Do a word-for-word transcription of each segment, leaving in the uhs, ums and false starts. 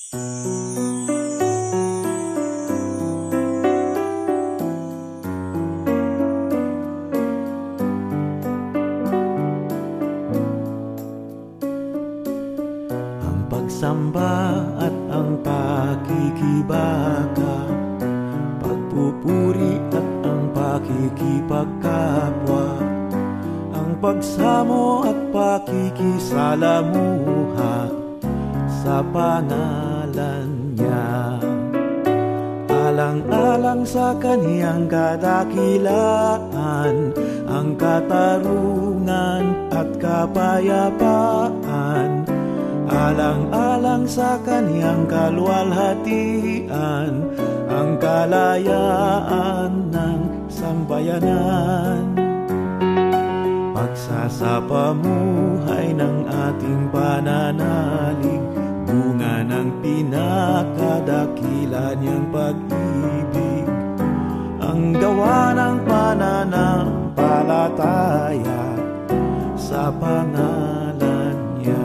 Ang pagsamba at ang pakikibaka, pagpupuri at ang pakikipagkapwa, ang pagsamo at pakikisalamuha sa pangalan niya. Alang-alang sa kaniyang kadakilaan, ang katarungan at kapayapaan. Alang-alang sa kaniyang kaluwalhatian, ang kalayaan ng sambayanan. Pagsasapamuhay ng ating pananalig, bunga ng pinakadakila niyang pag-ibig, ang gawa ng pananampalataya sa pangalan niya.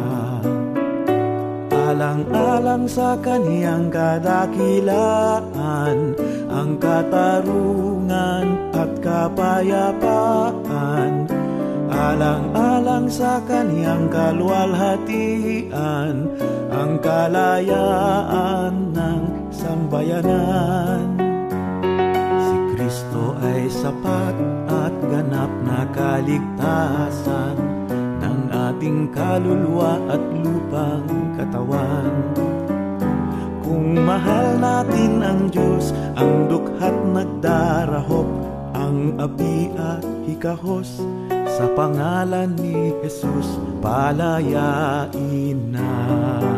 Alang-alang sa kaniyang kadakilaan, ang katarungan at kapayapaan. Alang-alang sa kaniyang kaluwalhatian, ang kalayaan ng sambayanan. Si Kristo ay sapat at ganap na kaligtasan ng ating kaluluwa at lupang katawan. Kung mahal natin ang Diyos, ang dukha't nagdarahop, ang api at hikahos, sa pangalan ni Jesus palayain na.